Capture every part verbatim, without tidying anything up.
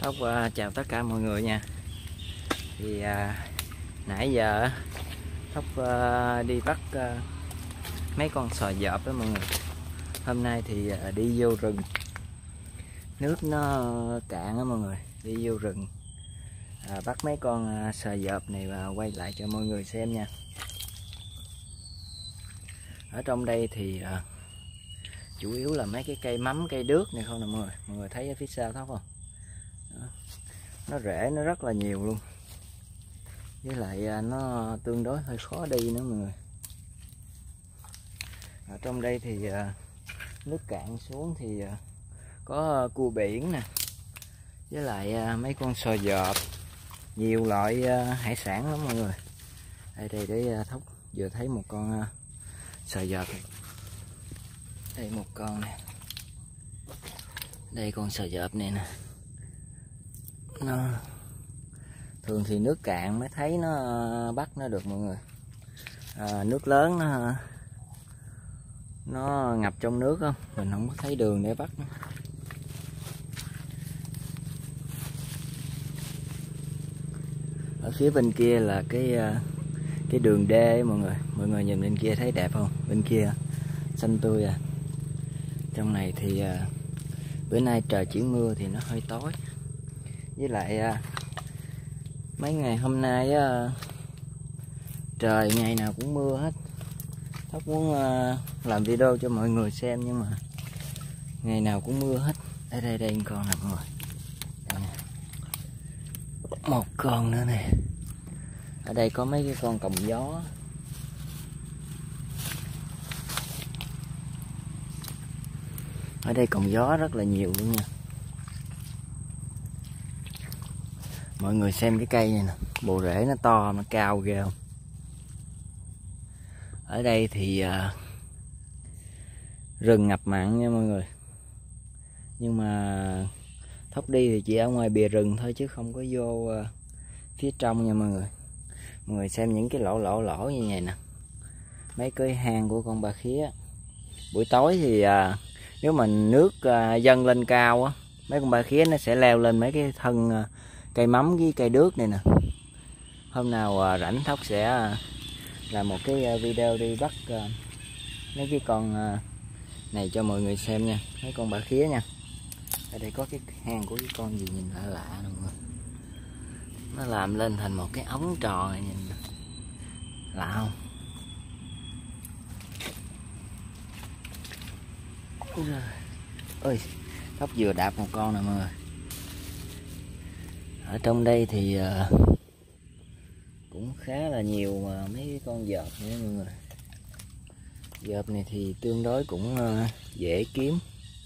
Phúc uh, chào tất cả mọi người nha. Thì uh, nãy giờ Phúc uh, đi bắt uh, mấy con sò dợp đó mọi người. Hôm nay thì uh, đi vô rừng, nước nó cạn á mọi người, đi vô rừng uh, bắt mấy con uh, sò dợp này và quay lại cho mọi người xem nha. Ở trong đây thì uh, chủ yếu là mấy cái cây mắm, cây đước này không nè mọi người. Mọi người thấy ở phía sau Thóc không? Đó. Nó rễ nó rất là nhiều luôn, với lại nó tương đối hơi khó đi nữa mọi người. Ở trong đây thì nước cạn xuống thì có cua biển nè, với lại mấy con sò dợp, nhiều loại hải sản lắm mọi người. Đây đây để Thóc vừa thấy một con sò dợp, đây một con nè, đây con sò dợp này nè. Nó thường thì nước cạn mới thấy nó bắt nó được mọi người. À, nước lớn nó nó ngập trong nước không, mình không có thấy đường để bắt nó. Ở phía bên kia là cái cái đường đê mọi người, mọi người nhìn bên kia thấy đẹp không? Bên kia xanh tươi à. Trong này thì bữa nay trời chuyển mưa thì nó hơi tối, với lại mấy ngày hôm nay á, trời ngày nào cũng mưa hết. Thóc muốn uh, làm video cho mọi người xem nhưng mà ngày nào cũng mưa hết. Đây đây đây con nè mọi người, đây nè. Một con nữa nè. Ở đây có mấy cái con còng gió. Ở đây còng gió rất là nhiều luôn nha. Mọi người xem cái cây này nè, bộ rễ nó to, nó cao ghê không? Ở đây thì uh, rừng ngập mặn nha mọi người. Nhưng mà Thóc đi thì chỉ ở ngoài bìa rừng thôi chứ không có vô uh, phía trong nha mọi người. Mọi người xem những cái lỗ lỗ lỗ như vậy nè, mấy cái hang của con ba khía. Buổi tối thì uh, nếu mà nước uh, dâng lên cao á, mấy con ba khía nó sẽ leo lên mấy cái thân uh, cây mắm với cây đước này nè. Hôm nào uh, rảnh Thóc sẽ uh, làm một cái uh, video đi bắt uh, mấy cái con uh, này cho mọi người xem nha, mấy con bả khía nha. Ở đây có cái hang của cái con gì nhìn lạ lạ luôn rồi. Nó làm lên thành một cái ống tròn này, nhìn lạ không? Ôi, Thóc vừa đạp một con nè mọi người. Ở trong đây thì uh, cũng khá là nhiều mà mấy cái con dợp nữa mọi người. Dợp này thì tương đối cũng uh, dễ kiếm.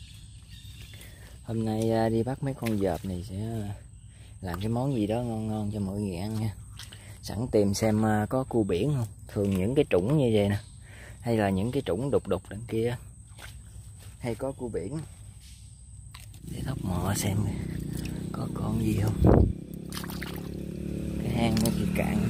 Hôm nay uh, đi bắt mấy con dợp này sẽ uh, làm cái món gì đó ngon ngon cho mọi người ăn nha. Sẵn tìm xem uh, có cua biển không. Thường những cái trũng như vậy nè, hay là những cái trũng đục đục đằng kia hay có cua biển. Để Thóc mò xem có con gì không. Cái hang nó thì cạn.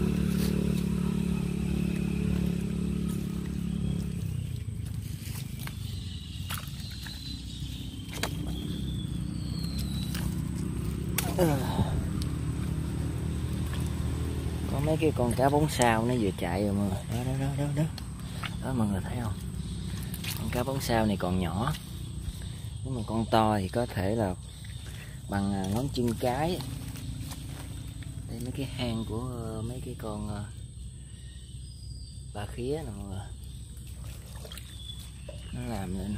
Có mấy cái con cá bóng sao nó vừa chạy rồi mọi người. Đó đó đó đó đó. Đó mọi người thấy không? Con cá bóng sao này còn nhỏ. Nếu mà con to thì có thể là bằng ngón chân cái. Đây mấy cái hang của mấy cái con ba khía nè mọi người. Nó làm lên.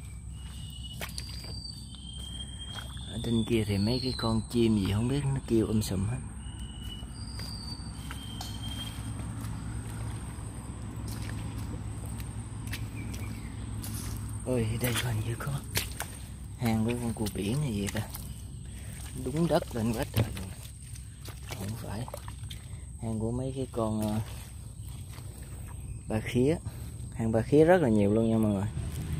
Ở trên kia thì mấy cái con chim gì không biết nó kêu um sùm hết. Ôi đây hình như có hang của con cua biển hay gì ta. Đúng đất lên quá trời luôn. Không phải. Hang của mấy cái con uh, ba khía. Hang ba khía rất là nhiều luôn nha mọi người.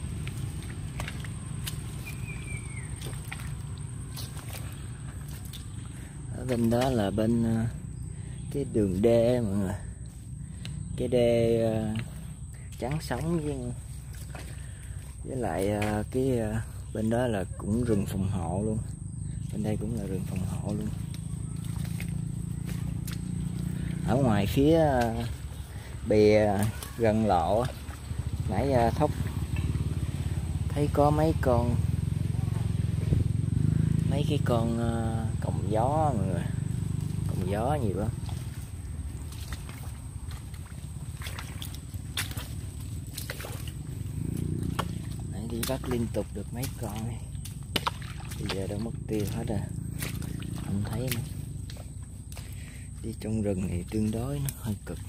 Ở bên đó là bên uh, cái đường đê mọi người. Cái đê uh, trắng sóng với với lại uh, cái uh, bên đó là cũng rừng phòng hộ luôn. Bên đây cũng là rừng phòng hộ luôn. Ở ngoài phía bìa gần lộ nãy Thóc thấy có mấy con mấy cái con còng gió mọi người, còng gió nhiều lắm. Nãy đi bắt liên tục được mấy con này, bây giờ đã mất tiêu hết rồi, không thấy nữa. Đi trong rừng thì tương đối nó hơi cực.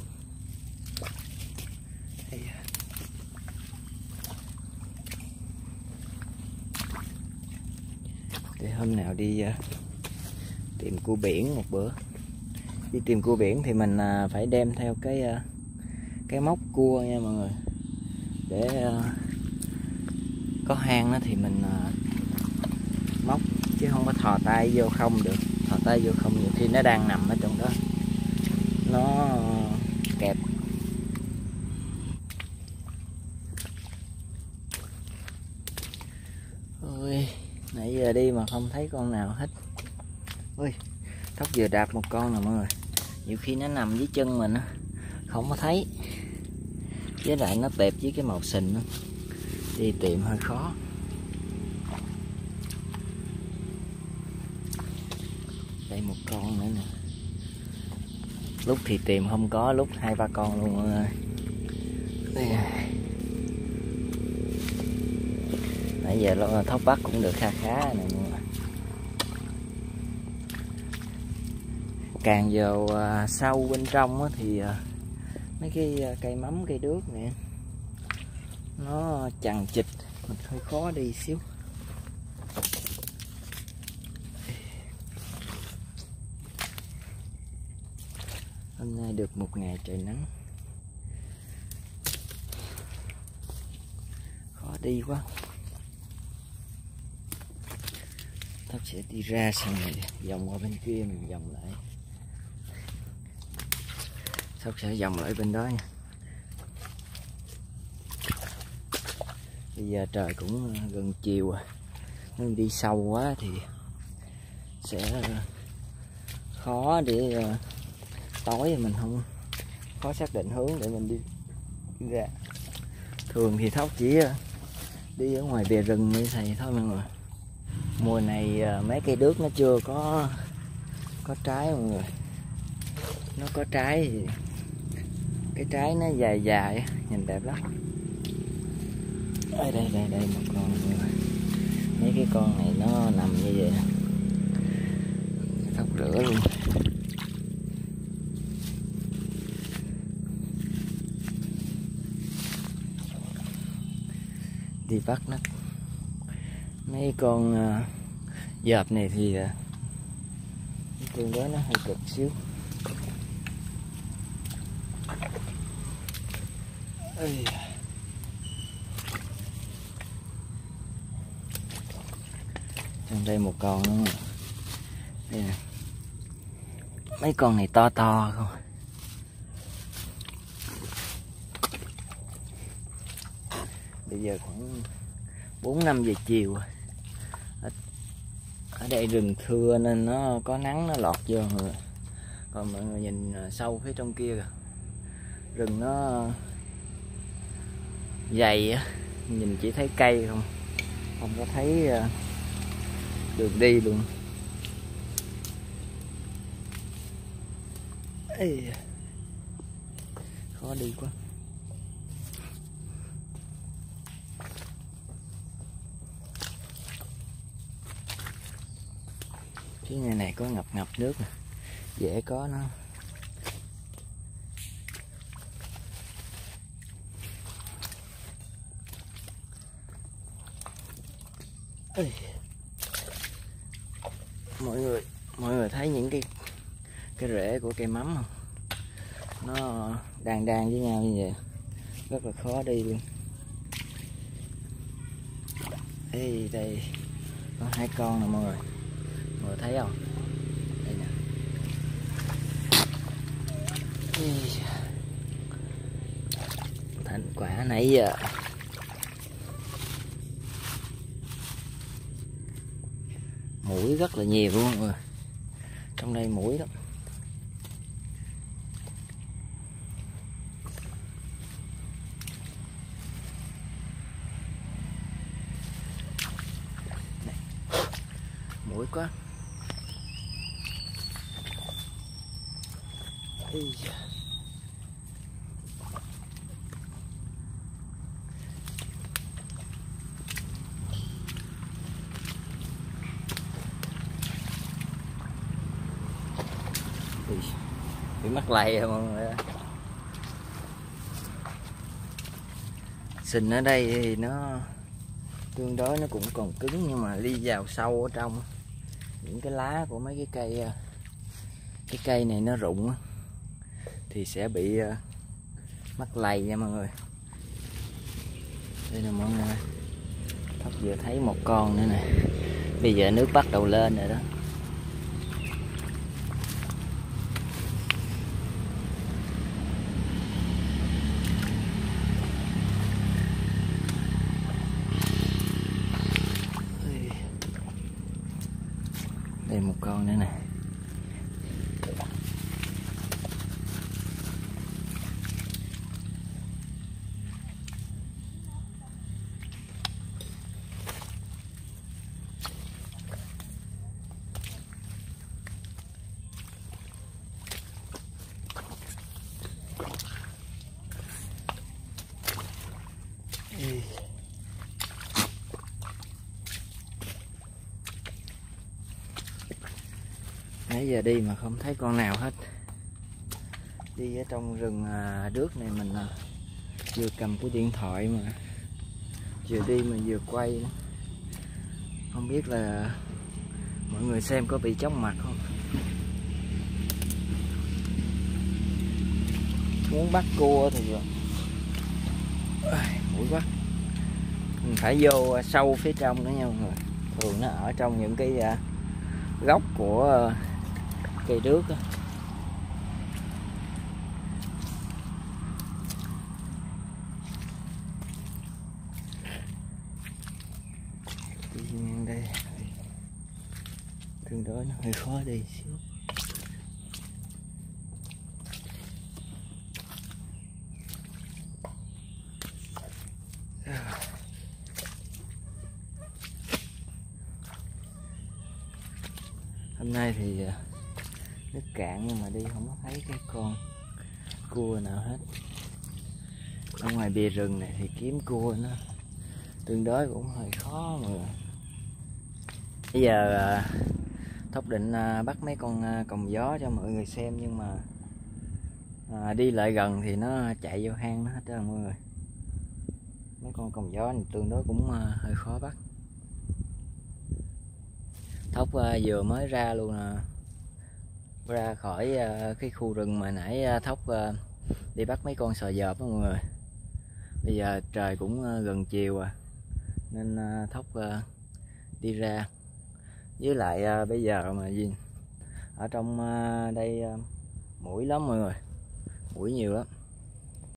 Để hôm nào đi uh, tìm cua biển một bữa. Đi tìm cua biển thì mình uh, phải đem theo cái uh, cái móc cua nha mọi người. Để uh, có hang đó thì mình uh, móc, chứ không có thò tay vô không được. Thò tay vô không nhiều khi nó đang nằm ở trong đó, nó uh, kẹp. Ôi, nãy giờ đi mà không thấy con nào hết. Ui, Thóc vừa đạp một con nè mọi người. Nhiều khi nó nằm dưới chân mình á, không có thấy. Với lại nó tẹp với cái màu sình đó. Đi tìm hơi khó. Đây một con nữa nè. Lúc thì tìm không có, lúc hai ba con luôn mọi người. Đây. Nãy giờ Thóc bắt cũng được kha khá này mọi người. Càng vào uh, sâu bên trong á, thì uh, mấy cái uh, cây mắm cây đước nè nó chằng chịt, mình hơi khó đi xíu. Hôm nay được một ngày trời nắng, khó đi quá. Thóc sẽ đi ra xong rồi vòng qua bên kia mình vòng lại. Thóc sẽ vòng lại bên đó nha. Bây giờ trời cũng gần chiều rồi, nên đi sâu quá thì sẽ khó để tối mình không khó xác định hướng để mình đi, đi ra. Thường thì Thóc chỉ đi ở ngoài bìa rừng như thầy thôi mọi người. Mùa này mấy cây đước nó chưa có có trái mọi người. Nó có trái thì cái trái nó dài dài nhìn đẹp lắm. Đây đây đây đây một con mọi người. Mấy cái con này nó nằm như vậy. Thóc rửa luôn. Đi bắt nó. Mấy con uh, dợp này thì uh, tương đối nó hơi cực xíu. Ây. Trong đây một con nữa. Đây nè. Mấy con này to to không. Bây giờ khoảng bốn năm giờ chiều. Ở, ở đây rừng thưa nên nó có nắng nó lọt vô rồi. Còn mọi người nhìn sâu phía trong kia kìa. Rừng nó dày á, nhìn chỉ thấy cây không, không có thấy đường đi luôn. Ê, khó đi quá. Phía này này có ngập ngập nước nè, dễ có nó. Ê. Mọi người, mọi người thấy những cái cái rễ của cây mắm không? Nó đan đan với nhau như vậy, rất là khó đi luôn. Ê, đây có hai con nè mọi người, mọi người thấy không? Đây nè. Ê. Thành quả nãy giờ. Muỗi rất là nhiều luôn mọi người, trong đây muỗi lắm. Muỗi quá. Ê da. Bị mắc lầy rồi mọi người ơi. Sình ở đây thì nó tương đối nó cũng còn cứng, nhưng mà đi vào sâu ở trong những cái lá của mấy cái cây cái cây này nó rụng thì sẽ bị mắc lầy nha mọi người. Đây là mọi người, Thóc vừa thấy một con nữa nè. Bây giờ nước bắt đầu lên rồi đó. Đây một con nữa nè. Nãy giờ đi mà không thấy con nào hết. Đi ở trong rừng đước này mình vừa cầm cái điện thoại mà vừa đi mà vừa quay nữa. Không biết là mọi người xem có bị chóng mặt không. Muốn bắt cua thì mũi quá, mình phải vô sâu phía trong nữa nha mọi người. Thường nó ở trong những cái gốc của cây đước á. Đi ngang đây tương đối nó hơi khó đi xíu. Hôm nay thì nước cạn nhưng mà đi không có thấy cái con cua nào hết. Ở ngoài bìa rừng này thì kiếm cua nó tương đối cũng hơi khó mà. Bây giờ Thóc định bắt mấy con còng gió cho mọi người xem, nhưng mà à, đi lại gần thì nó chạy vô hang nó hết rồi mọi người. Mấy con còng gió này tương đối cũng hơi khó bắt. Thóc vừa mới ra luôn nè, ra khỏi cái khu rừng mà nãy Thóc đi bắt mấy con sò dợp đó mọi người. Bây giờ trời cũng gần chiều à, nên Thóc đi ra. Với lại bây giờ mà gì ở trong đây muỗi lắm mọi người, muỗi nhiều lắm.